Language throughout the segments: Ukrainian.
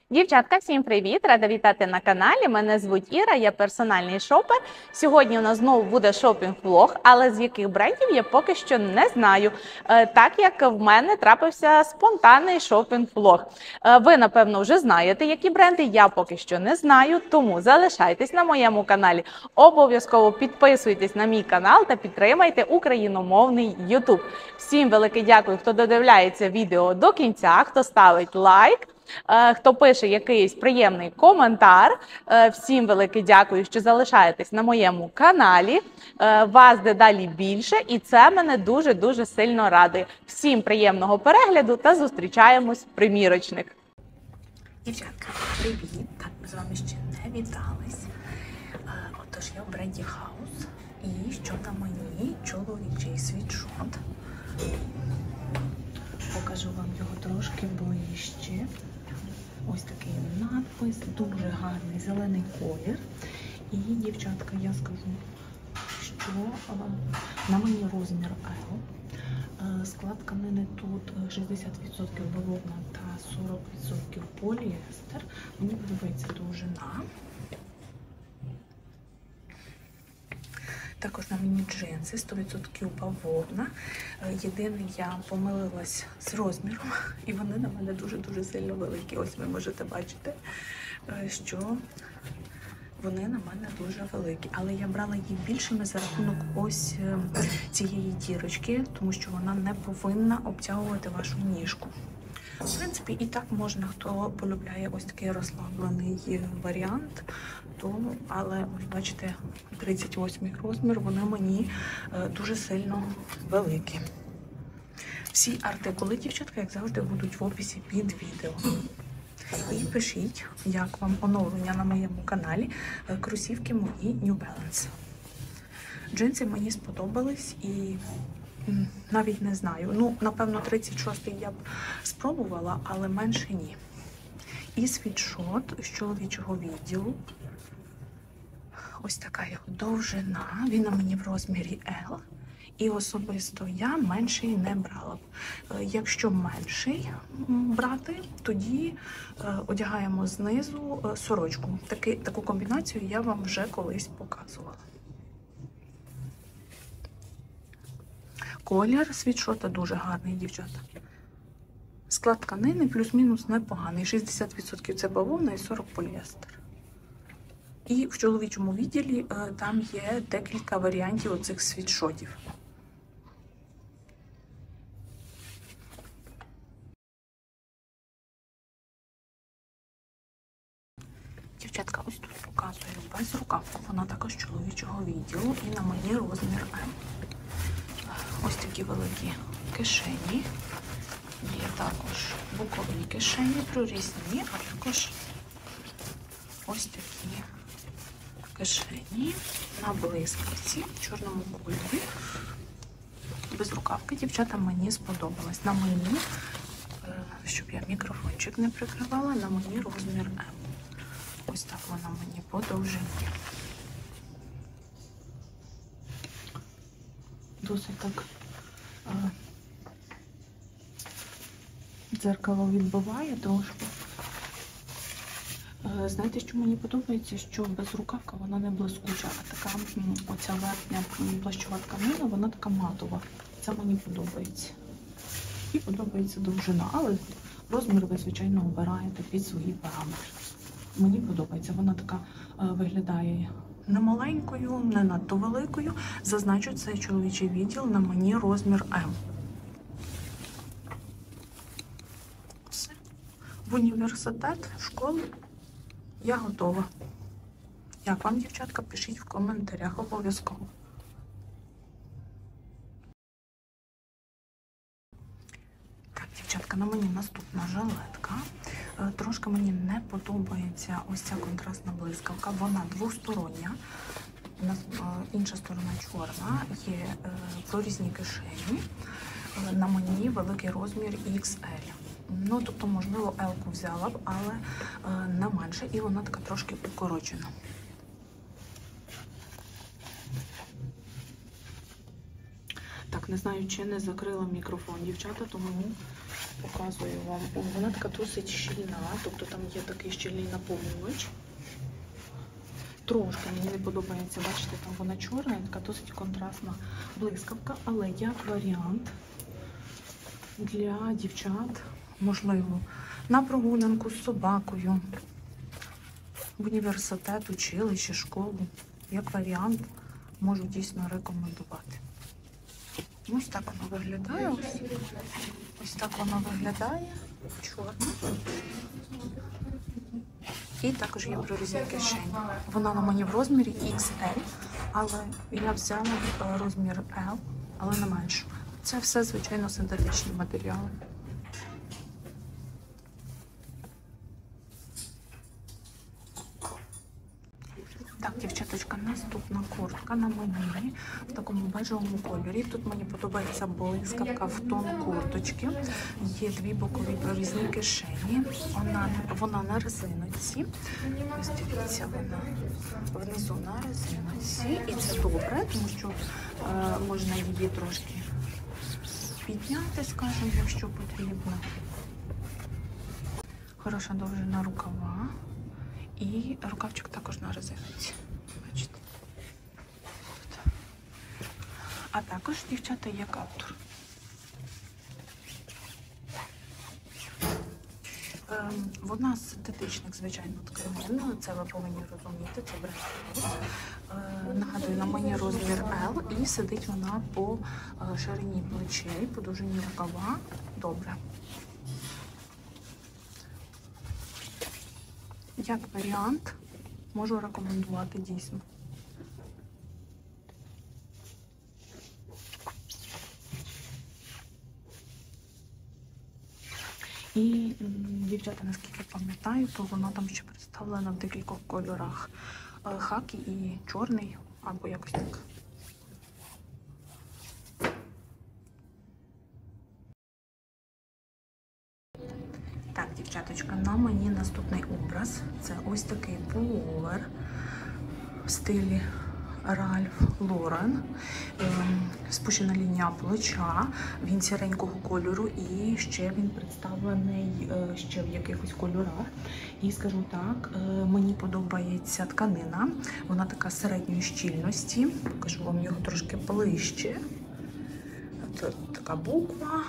Дівчатка, всім привіт! Рада вітати на каналі. Мене звуть Іра, я персональний шопер. Сьогодні у нас знову буде шопінг-влог, але з яких брендів я поки що не знаю, так як в мене трапився спонтанний шопінг-влог. Ви, напевно, вже знаєте, які бренди, я поки що не знаю, тому залишайтесь на моєму каналі. Обов'язково підписуйтесь на мій канал та підтримайте україномовний YouTube. Всім велике дякую, хто додивляється відео до кінця, хто ставить лайк. Хто пише якийсь приємний коментар, всім велике дякую, що залишаєтесь на моєму каналі. Вас дедалі більше, і це мене дуже-дуже сильно радує. Всім приємного перегляду та зустрічаємось в примірочних. Дівчатка, привіт! Так, ми з вами ще не вітались. Отож, я в бренді House. І що на мені? Чоловічий світшот. Покажу вам його трошки ближче. Ось такий надпис, дуже гарний зелений колір. І, дівчатка, я скажу, що на мені розмір L. Склад тканини тут 60% бавовна та 40% поліестер. Мені подобається довжина. Також на мені джинси 100% бавовна. Єдине, я помилилась з розміром, і вони на мене дуже-дуже сильно великі. Ось ви можете бачити, що вони на мене дуже великі. Але я брала їх більшими за рахунок ось цієї дірочки, тому що вона не повинна обтягувати вашу ніжку. В принципі, і так можна, хто полюбляє ось такий розслаблений варіант, але, ось бачите, 38 розмір, вони мені дуже сильно великі. Всі артикули, дівчатка, як завжди, будуть в описі під відео. І пишіть, як вам оновлення на моєму каналі, кросівки мої New Balance. Джинси мені сподобались і навіть не знаю. Ну, напевно, 36-й я б спробувала, але менше ні. І світшот з чоловічого відділу. Ось така його довжина. Він на мені в розмірі L. І особисто я менший не брала б. Якщо менший брати, тоді одягаємо знизу сорочку. Таку комбінацію я вам вже колись показувала. Колір світшота дуже гарний, дівчата. Склад тканини плюс-мінус непоганий. 60% це бавовна і 40% поліестер. І в чоловічому відділі там є декілька варіантів оцих світшотів. Дівчатка, ось тут показую безрукавку. Вона також чоловічого відділу і на мені розмір М. Ось такі великі кишені. Є також бокові кишені, прорізні, а також ось такі кишені на блискавці в чорному кольорі. Безрукавка, дівчата, мені сподобалась. На мені, щоб я мікрофончик не прикривала, на мені розмір М. Ось так вона мені по довжині. Досить так дзеркало відбиває трошки. Знаєте, що мені подобається? Що безрукавка, вона не блискуча, а така оця верхня плащова тканина, вона така матова. Це мені подобається. І подобається довжина, але розмір ви, звичайно, обираєте під свої параметри. Мені подобається, вона така виглядає не маленькою, не надто великою. Зазначу, це чоловічий відділ, на мені розмір М. Все. В університет, в школу я готова. Як вам, дівчатка, пишіть в коментарях обов'язково. Так, дівчатка, на мені наступна жилетка. Трошки мені не подобається ось ця контрастна блискавка. Вона двостороння. Інша сторона чорна. Є прорізні кишені. На мені великий розмір XL. Ну, тобто, можливо, L-ку взяла б, але не менше. І вона така трошки укорочена. Так, не знаю, чи не закрила мікрофон, дівчата, тому Показую вам. Вона така досить щільна, тобто там є такий щільний наповнювач. Трошки мені не подобається, бачите, там вона чорна, така досить контрастна блискавка, але як варіант для дівчат, можливо, на прогулянку з собакою, в університет, училище, школу, як варіант, можу дійсно рекомендувати. Ось так воно виглядає. Ось так воно виглядає. Чорна. І також є прорізні кишені. Вона на мені в розмірі XL, але я взяла розмір L, але не меншу. Це все, звичайно, синтетичні матеріали. Так, дівчаточка, наступна куртка на мені в такому бежевому кольорі. Тут мені подобається блискавка в тон курточки. Є дві бокові прорізні кишені. Вона на резиночці. Ось дивіться, вона внизу на резиночці. І це добре, тому що можна її трошки підняти, скажімо, якщо потрібно. Хороша довжина рукава. І рукавчик також на резинці. Бачите? Тут. А також, дівчата, є каптур. Вона з синтетичних, звичайно, тканин. Це ви повинні розуміти, це бренд. Нагадую, на мені розмір L і сидить вона по ширині плечей, по довжині рукава. Добре. Як варіант, можу рекомендувати дійсно. І, дівчата, наскільки пам'ятаю, то вона там ще представлена в декількох кольорах. Хакі і чорний, або якось так. Так, дівчаточка, на мені наступний образ. Це ось такий пуловер в стилі Ральф Лорен. Спущена лінія плеча, він сіренького кольору і ще він представлений ще в якихось кольорах. І скажу так, мені подобається тканина, вона така середньої щільності. Покажу вам його трошки ближче. Тут така буква.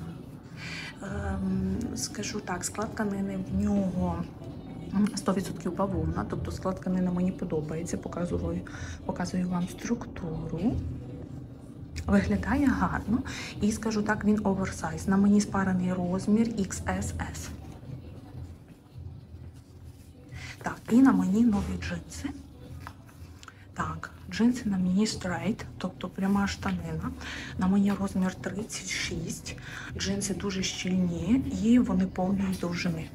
Скажу так, склад тканини в нього 100% бавовна, тобто склад тканини мені подобається, показую вам структуру. Виглядає гарно і, скажу так, він оверсайз. На мені спарений розмір XSS. Так, і на мені нові джинси. Так, джинси на мені стрейт, тобто пряма штанина. На мені розмір 36. Джинси дуже щільні і вони повної довжини.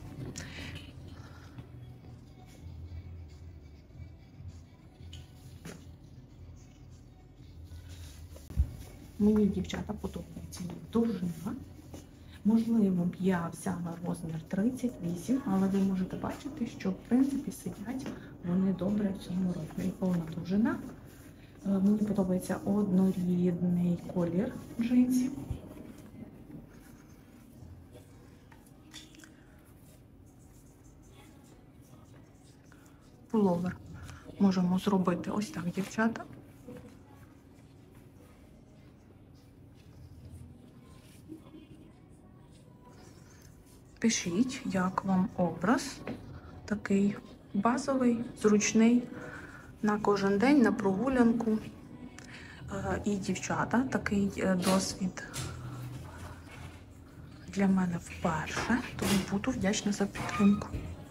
Мені, дівчата, подобається довжина. Можливо, б я взяла розмір 38, але ви можете бачити, що, в принципі, сидять вони добре в цьому розмірі. Повна довжина. Мені подобається однорідний колір джинсів. Пуловер можемо зробити ось так, дівчата. Пишіть, як вам образ. Такий базовий, зручний на кожен день, на прогулянку. І, дівчата, такий досвід для мене вперше, тому буду вдячна за підтримку.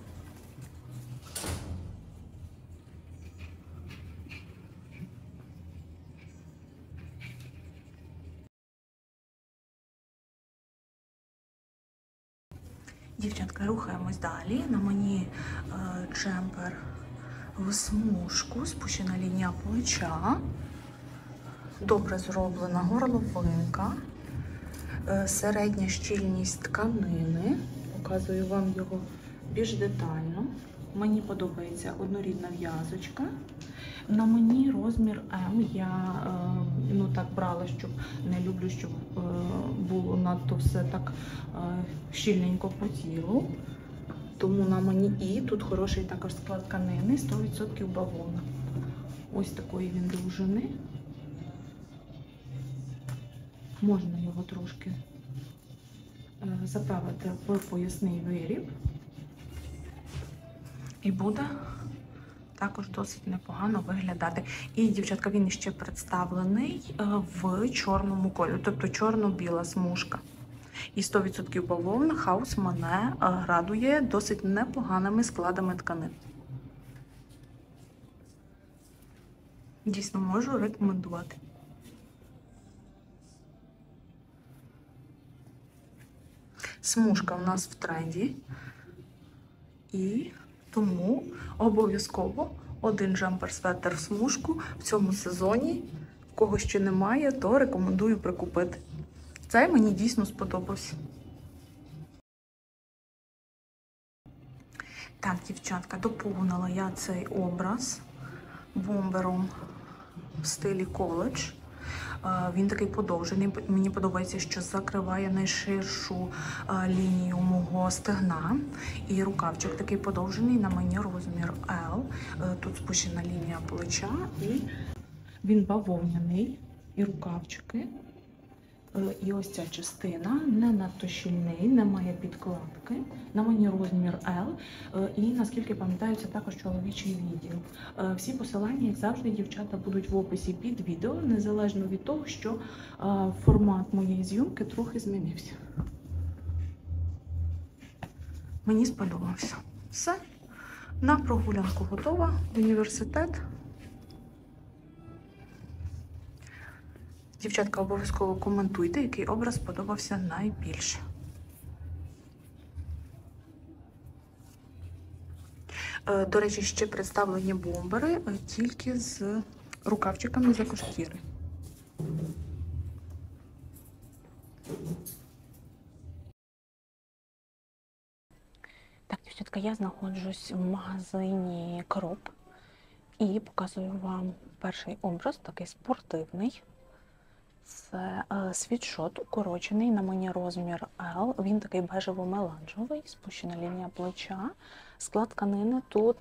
Дівчатка, рухаємось далі. На мені джемпер в смужку, спущена лінія плеча, добре зроблена горловинка, середня щільність тканини. Показую вам його більш детально. Мені подобається однорідна в'язочка. На мені розмір М. Я так брала, щоб не люблю, щоб було надто все так щільненько по тілу. Тому на мені І. Тут хороший також склад тканини, 100% бавовна. Ось такої він довжини. Можна його трошки заправити в поясний виріб. І буде також досить непогано виглядати. І, дівчатка, він ще представлений в чорному кольорі, тобто чорно-біла смужка. І 100% бавовна. Хаус мене радує досить непоганими складами тканин. Дійсно, можу рекомендувати. Смужка у нас в тренді. І тому обов'язково один джемпер-светр в смужку в цьому сезоні. В кого ще немає, то рекомендую прикупити. Цей мені дійсно сподобався. Так, дівчатка, доповнила я цей образ бомбером в стилі коледж. Він такий подовжений. Мені подобається, що закриває найширшу лінію мого стегна. І рукавчик такий подовжений, на мені розмір L. Тут спущена лінія плеча. І він бавовняний. І рукавчики. І ось ця частина не надто щільний, немає підкладки. На мені розмір L. І, наскільки пам'ятаю, це також чоловічий відділ. Всі посилання, як завжди, дівчата, будуть в описі під відео, незалежно від того, що формат моєї зйомки трохи змінився. Мені сподобався. Все. На прогулянку готова. В університет. Дівчатка, обов'язково коментуйте, який образ сподобався найбільше. До речі, ще представлені бомбери тільки з рукавчиками з екошкіри. Так, дівчатка, я знаходжусь в магазині Кроп і показую вам перший образ, такий спортивний. Це світшот укорочений, на мені розмір L. Він такий бежево-меланжевий, спущена лінія плеча. Склад тканини тут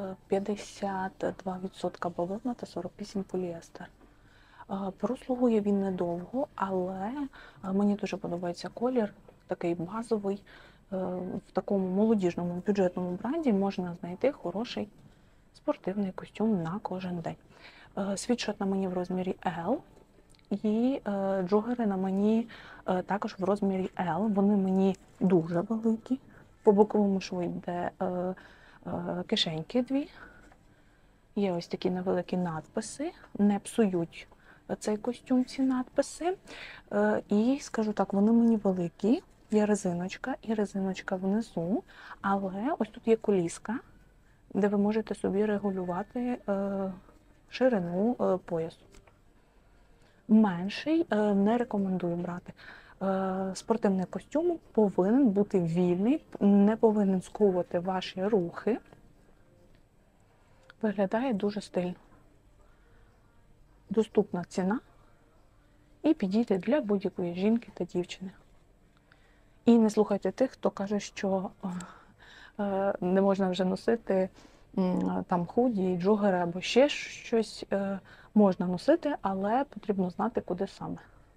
52% бавовна та 48% поліестер. Прослугує він недовго, але мені дуже подобається колір, такий базовий. В такому молодіжному бюджетному бренді можна знайти хороший спортивний костюм на кожен день. Світшот на мені в розмірі L. І джогери на мені також в розмірі L. Вони мені дуже великі. По боковому шву йде кишеньки дві. Є ось такі невеликі надписи. Не псують цей костюм ці надписи. І скажу так, вони мені великі. Є резиночка і резиночка внизу. Але ось тут є коліска, де ви можете собі регулювати ширину поясу. Менший не рекомендую брати. Спортивний костюм повинен бути вільний, не повинен сковувати ваші рухи. Виглядає дуже стильно. Доступна ціна і підійде для будь-якої жінки та дівчини. І не слухайте тих, хто каже, що не можна вже носити там худі, джогери або ще щось. Можна носити, але потрібно знати, куди саме.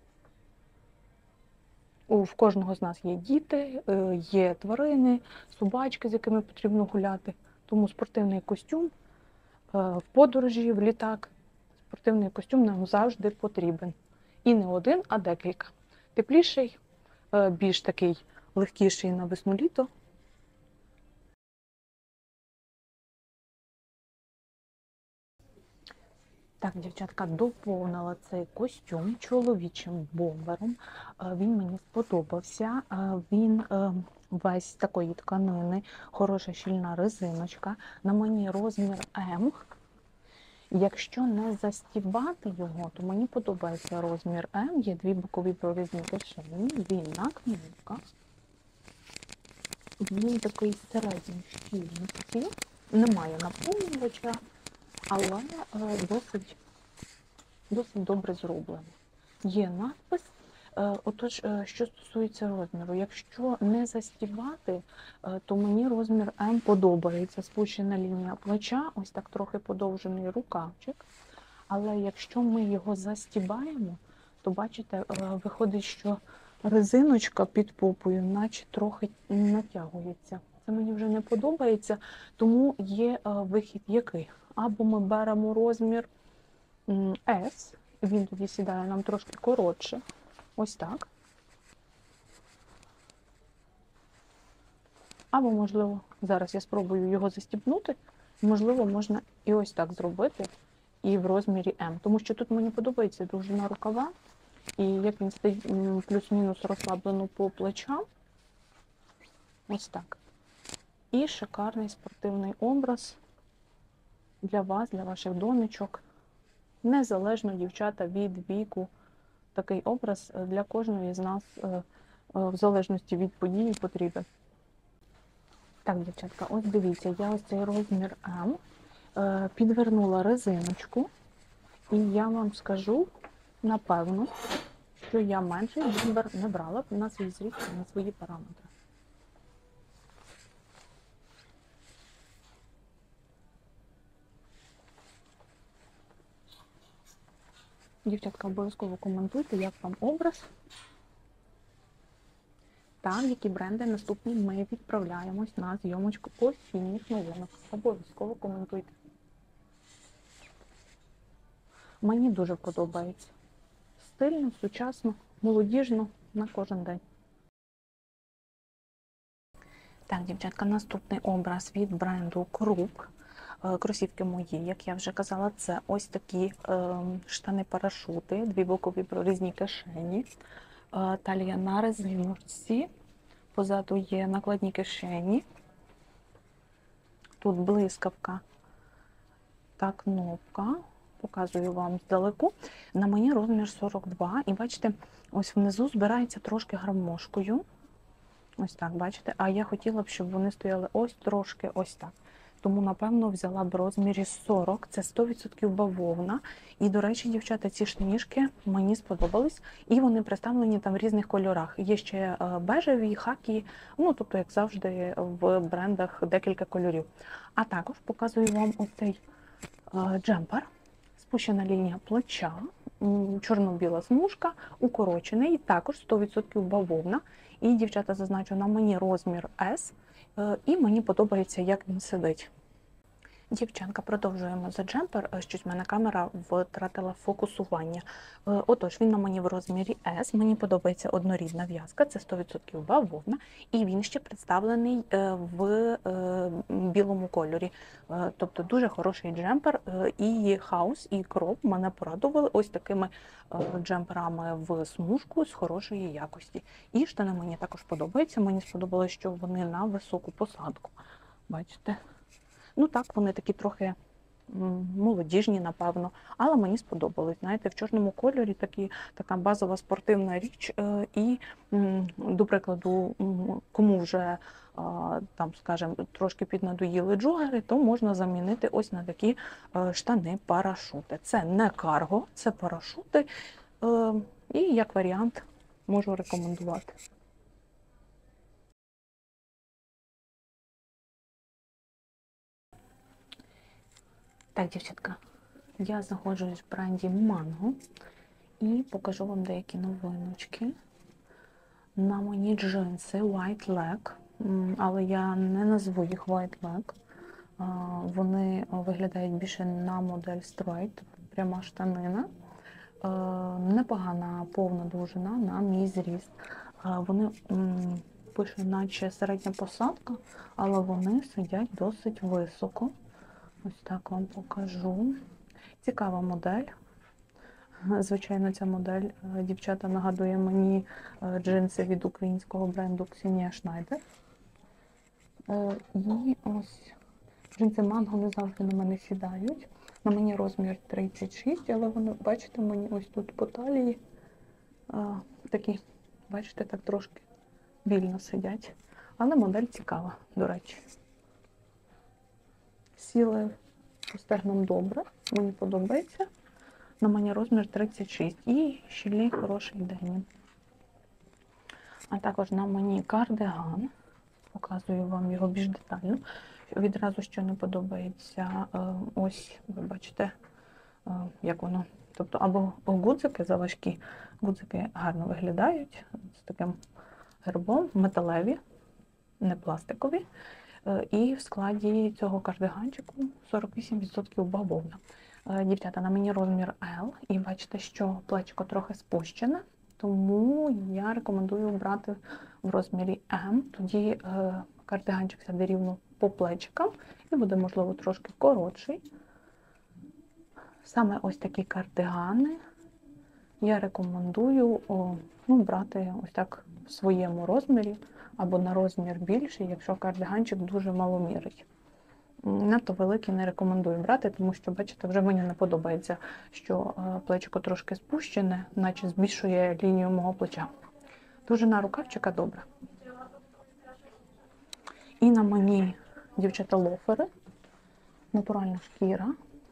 В кожного з нас є діти, є тварини, собачки, з якими потрібно гуляти. Тому спортивний костюм в подорожі, в літак, спортивний костюм нам завжди потрібен. І не один, а декілька. Тепліший, більш такий легкіший на весну-літо. Так, дівчатка, доповнила цей костюм чоловічим бомбером. Він мені сподобався. Він весь такої тканини, хороша щільна резиночка. На мені розмір М. Якщо не застібати його, то мені подобається розмір М. Є дві бокові прорізні кишені, дві накладка. Він такий середній щільності, немає наповнювача, але досить добре зроблено. Є надпис. Отож, що стосується розміру, якщо не застібати, то мені розмір М подобається. Спущена лінія плеча, ось так трохи подовжений рукавчик. Але якщо ми його застібаємо, то бачите, виходить, що резиночка під попою наче трохи натягується. Це мені вже не подобається, тому є вихід який? Або ми беремо розмір S, він тоді сідає нам трошки коротше, ось так. Або, можливо, зараз я спробую його застібнути, можливо, можна і ось так зробити, і в розмірі М. Тому що тут мені подобається довжина рукава, і як він стоїть плюс-мінус розслаблено по плечам. Ось так. І шикарний спортивний образ для вас, для ваших донечок. Незалежно, дівчата, від віку. Такий образ для кожної з нас, в залежності від події, потрібен. Так, дівчатка, ось дивіться, я ось цей розмір М підвернула резиночку, і я вам скажу, напевно, що я менший бомбер не брала на свій зріст, на свої параметри. Дівчатка, обов'язково коментуйте, як вам образ. Та в які бренди наступні ми відправляємось на зйомочку осінніх новинок. Обов'язково коментуйте. Мені дуже подобається. Стильно, сучасно, молодіжно, на кожен день. Так, дівчатка, наступний образ від бренду Круп. Кросівки мої, як я вже казала, це ось такі штани-парашути, дві бокові прорізні кишені. Талія на резиночці, позаду є накладні кишені, тут блискавка та кнопка, показую вам здалеку. На мені розмір 42, і бачите, ось внизу збирається трошки гармошкою, ось так, бачите, а я хотіла б, щоб вони стояли ось трошки ось так. Тому, напевно, взяла б в розмірі 40, це 100% бавовна. І, до речі, дівчата, ці штанішки мені сподобались, і вони представлені там в різних кольорах. Є ще бежеві, хакі, ну, тобто, як завжди, в брендах декілька кольорів. А також показую вам оцей джемпер, спущена лінія плеча, чорно-біла смужка, укорочений, також 100% бавовна. І, дівчата, зазначу, на мені розмір S, і мені подобається, як він сидить. Дівчанка, продовжуємо за джемпер. Щось в мене камера втратила фокусування. Отож, він на мені в розмірі S. Мені подобається однорідна в'язка, це 100% бавовна. І він ще представлений в білому кольорі. Тобто дуже хороший джемпер. І хаус, і кроп мене порадували ось такими джемперами в смужку з хорошої якості. І штани мені також подобаються. Мені сподобалось, що вони на високу посадку. Бачите? Ну так, вони такі трохи молодіжні, напевно, але мені сподобались. Знаєте, в чорному кольорі така базова спортивна річ. І, до прикладу, кому вже, там, скажімо, трошки піднадоїли джогери, то можна замінити ось на такі штани-парашути. Це не карго, це парашути. І, як варіант, можу рекомендувати. Так, дівчатка, я знаходжусь в бренді Mango і покажу вам деякі новиночки. На мені джинси White Leg, але я не назву їх White Leg. Вони виглядають більше на модель Straight, пряма штанина. Непогана повна довжина на мій зріст. Вони пише, наче середня посадка, але вони сидять досить високо. Ось так вам покажу. Цікава модель. Звичайно, ця модель, дівчата, нагадує мені джинси від українського бренду Ксенія Шнайдер. І ось джинси Mango не завжди на мене сідають. На мені розмір 36, але вони, бачите, мені ось тут по талії такі, бачите, так трошки вільно сидять. Але модель цікава, до речі. Сіли по стегнам добре, мені подобається. На мені розмір 36 і щільний хороший денім. А також на мені кардиган. Показую вам його більш детально. Відразу, що не подобається, ось, ви бачите, як воно. Тобто, або гудзики заважкі, гудзики гарно виглядають, з таким гербом, металеві, не пластикові. І в складі цього кардиганчику 48% бавовна. Дівчата, на мені розмір L, і бачите, що плечико трохи спущене, тому я рекомендую брати в розмірі M, тоді кардиганчик сяде рівно по плечикам і буде, можливо, трошки коротший. Саме ось такі кардигани я рекомендую брати ось так в своєму розмірі або на розмір більший, якщо кардиганчик дуже маломірий. Надто великий не рекомендую брати, тому що, бачите, вже мені не подобається, що плечико трошки спущене, наче збільшує лінію мого плеча. Довжина рукавчика добре. І на мені, дівчата, лофери, натуральна шкіра.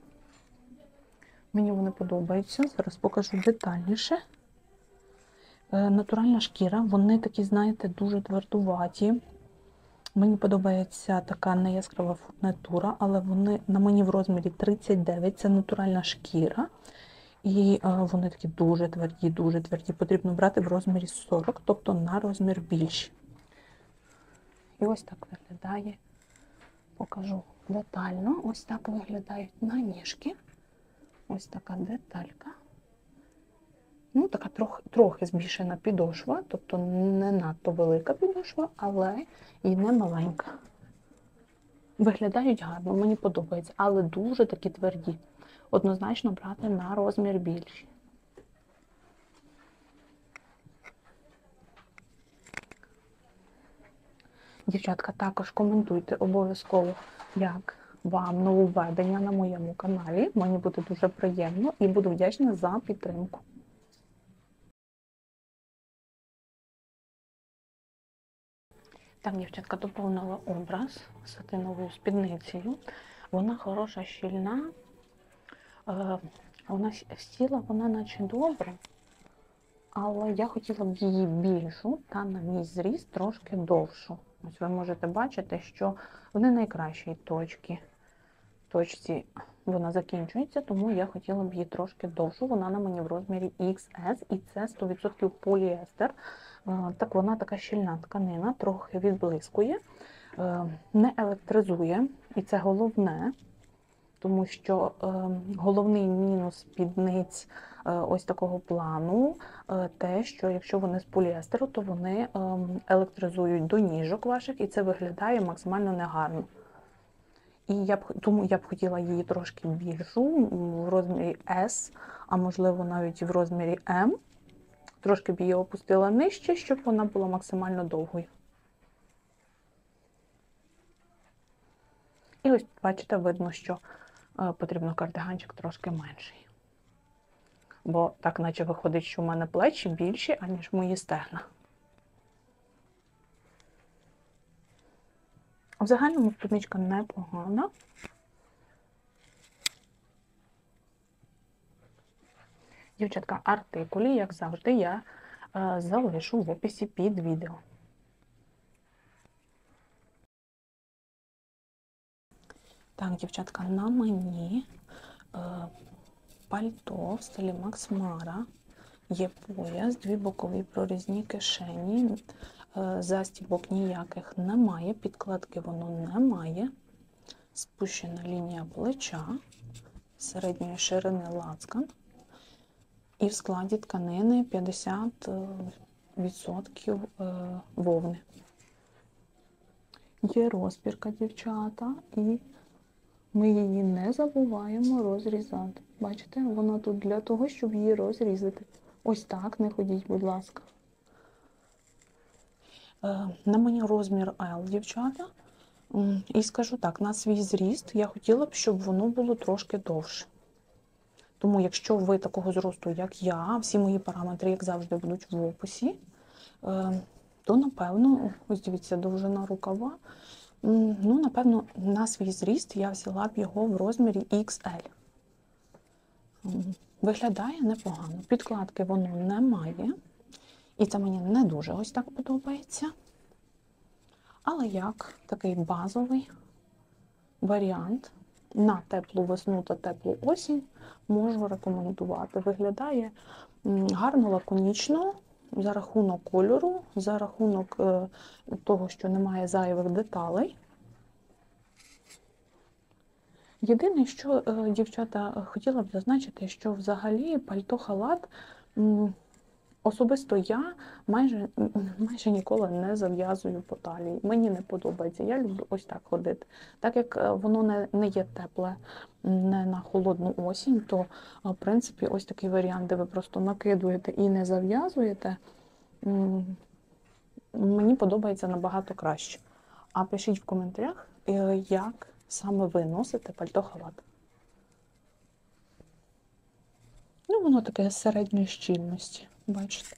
Мені вони подобаються, зараз покажу детальніше. Натуральна шкіра, вони такі, знаєте, дуже твердуваті. Мені подобається така неяскрава фурнитура, але вони на мені в розмірі 39, це натуральна шкіра. І вони такі дуже тверді. Потрібно брати в розмірі 40, тобто на розмір більший. І ось так виглядає, покажу детально, ось так виглядають на ніжки. Ось така деталька. Ну, така трохи збільшена підошва, тобто не надто велика підошва, але і не маленька. Виглядають гарно, мені подобається, але дуже такі тверді. Однозначно брати на розмір більший. Дівчатка, також коментуйте обов'язково, як вам нововведення на моєму каналі. Мені буде дуже приємно і буду вдячна за підтримку. Так, дівчатка, доповнила образ сатиновою спідницею. Вона хороша, щільна. Вона сіла, вона наче добре, але я хотіла б її більшу та на мій зріст трошки довшу. Ось ви можете бачити, що в не найкращій точці вона закінчується, тому я хотіла б її трошки довшу. Вона на мені в розмірі XS, і це 100% поліестер. Так, вона така щільна тканина, трохи відблискує, не електризує, і це головне, тому що головний мінус спідниць ось такого плану те, що якщо вони з поліестеру, то вони електризують до ніжок ваших, і це виглядає максимально негарно. І тому я б хотіла її трошки більшу, в розмірі S, а можливо навіть в розмірі M. Трошки б її опустила нижче, щоб вона була максимально довгою. І ось, бачите, видно, що потрібно кардиганчик трошки менший. Бо так наче виходить, що в мене плечі більші, аніж мої стегна. В загальному спідничка непогана. Дівчатка, артикулі, як завжди, я залишу в описі під відео. Так, дівчатка, на мені пальто в стилі Макс Мара. Є пояс, дві бокові прорізні кишені, застібок ніяких немає, підкладки воно не має, спущена лінія плеча, середньої ширини лацкан. І в складі тканини 50% вовни. Є розпірка, дівчата, і ми її не забуваємо розрізати. Бачите, вона тут для того, щоб її розрізати. Ось так, не ходіть, будь ласка. На мені розмір L, дівчата. І скажу так, на свій зріст я хотіла б, щоб воно було трошки довше. Тому, якщо ви такого зросту, як я, всі мої параметри, як завжди, будуть в описі, то, напевно, ось дивіться, довжина рукава, ну, напевно, на свій зріст я взяла б його в розмірі XL. Виглядає непогано. Підкладки воно не має. І це мені не дуже ось так подобається. Але як такий базовий варіант на теплу весну та теплу осінь можу рекомендувати. Виглядає гарно, лаконічно, за рахунок кольору, за рахунок того, що немає зайвих деталей. Єдине, що, дівчата, хотіла б зазначити, що взагалі пальто-халат, особисто я майже ніколи не зав'язую по талії. Мені не подобається, я люблю ось так ходити. Так як воно не є тепле, не на холодну осінь, то, в принципі, ось такий варіант, де ви просто накидуєте і не зав'язуєте, мені подобається набагато краще. А пишіть в коментарях, як саме ви носите пальто-халат. Ну, воно таке середньої щільності, бачите.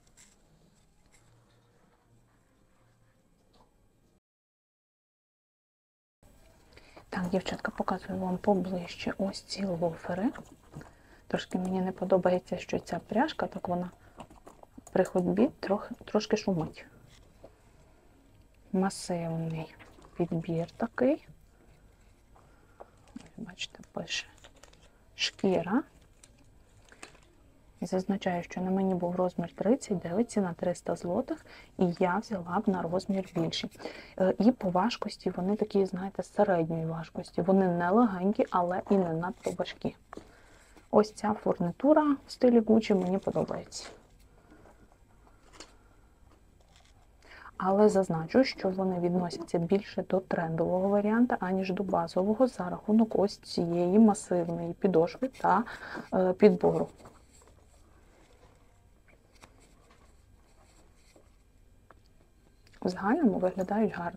Так, дівчатка, показую вам поближче ось ці лофери. Трошки мені не подобається, що ця пряжка, так вона при ходьбі трошки шумить. Масивний підбір такий. Бачите, пише шкіра. Зазначаю, що на мені був розмір 39, ціна 300 злотих, і я взяла б на розмір більший. І по важкості вони такі, знаєте, середньої важкості. Вони не легенькі, але і не надто важкі. Ось ця фурнитура в стилі Gucci мені подобається. Але зазначу, що вони відносяться більше до трендового варіанту, аніж до базового, за рахунок ось цієї масивної підошви та підбору. В загальному виглядають гарно.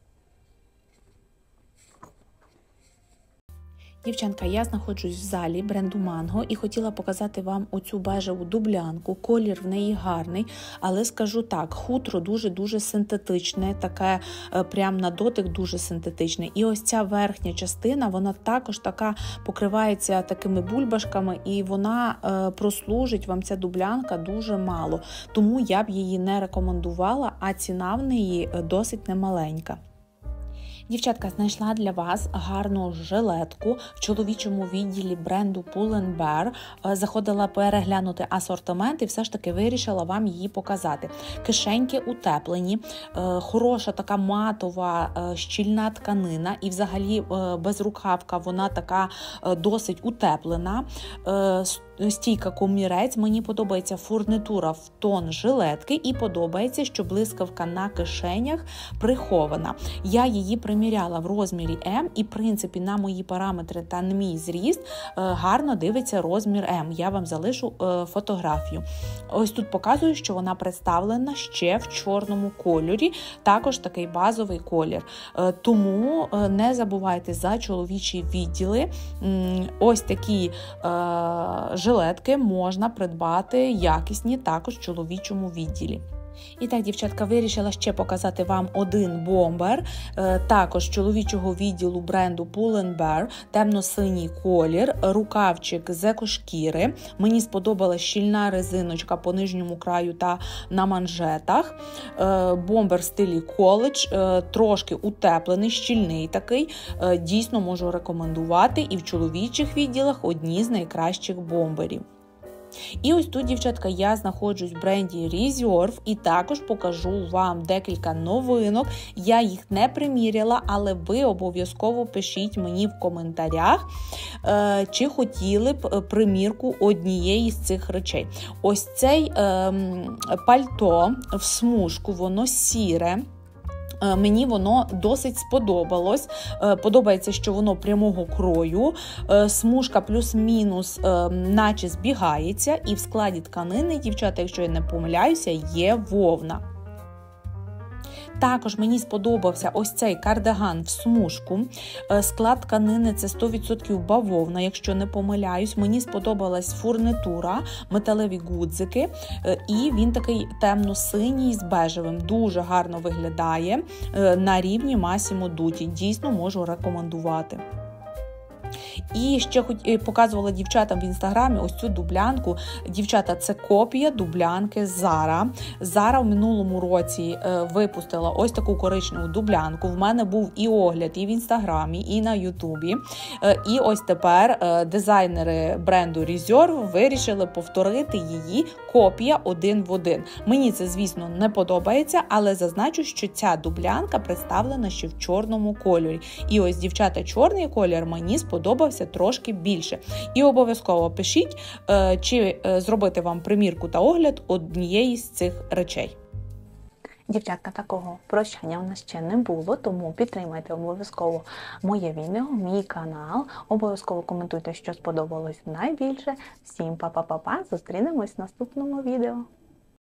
Дівчанка, я знаходжусь в залі бренду Mango і хотіла показати вам оцю бежеву дублянку. Колір в неї гарний, але скажу так, хутро дуже-дуже синтетичне, таке прям на дотик дуже синтетичне. І ось ця верхня частина, вона також така покривається такими бульбашками, і вона прослужить вам, ця дублянка, дуже мало. Тому я б її не рекомендувала, а ціна в неї досить немаленька. Дівчатка, знайшла для вас гарну жилетку в чоловічому відділі бренду Pull & Bear. Заходила переглянути асортимент і все ж таки вирішила вам її показати. Кишеньки утеплені, хороша така матова щільна тканина і взагалі безрукавка, вона така досить утеплена. Стійка комірець, мені подобається фурнитура в тон жилетки і подобається, що блискавка на кишенях прихована. Я її приміряла в розмірі М і, в принципі, на мої параметри та на мій зріст гарно дивиться розмір М. Я вам залишу фотографію. Ось тут показую, що вона представлена ще в чорному кольорі, також такий базовий колір. Тому не забувайте за чоловічі відділи. Ось такі жилетки можна придбати якісні також в чоловічому відділі. І так, дівчатка, вирішила ще показати вам один бомбер, також чоловічого відділу бренду Pull & Bear, темно-синій колір, рукавчик з екошкіри. Мені сподобалась щільна резиночка по нижньому краю та на манжетах. Бомбер в стилі коледж, трошки утеплений, щільний такий. Дійсно можу рекомендувати, і в чоловічих відділах одні з найкращих бомберів. І ось тут, дівчатка, я знаходжусь в бренді Reserve і також покажу вам декілька новинок. Я їх не приміряла, але ви обов'язково пишіть мені в коментарях, чи хотіли б примірку однієї з цих речей. Ось цей пальто в смужку, воно сіре. Мені воно досить сподобалось. Подобається, що воно прямого крою, смужка плюс-мінус наче збігається, і в складі тканини, дівчата, якщо я не помиляюся, є вовна. Також мені сподобався ось цей кардиган в смужку. Склад тканини – це 100% бавовна, якщо не помиляюсь. Мені сподобалась фурнитура, металеві гудзики, і він такий темно-синій з бежевим. Дуже гарно виглядає на рівні Massimo Dutti. Дійсно можу рекомендувати. І ще показувала дівчатам в інстаграмі ось цю дублянку. Дівчата, це копія дублянки Zara. Zara в минулому році випустила ось таку коричневу дублянку. В мене був і огляд і в інстаграмі, і на ютубі. І ось тепер дизайнери бренду Reserve вирішили повторити її копія один в один. Мені це, звісно, не подобається, але зазначу, що ця дублянка представлена ще в чорному кольорі. І ось, дівчата, чорний колір мені сподобався трошки більше. І обов'язково пишіть, чи зробити вам примірку та огляд однієї з цих речей. Дівчатка, такого прощання у нас ще не було, тому підтримайте обов'язково моє відео, мій канал. Обов'язково коментуйте, що сподобалось найбільше. Всім па-па-па-па, зустрінемось в наступному відео.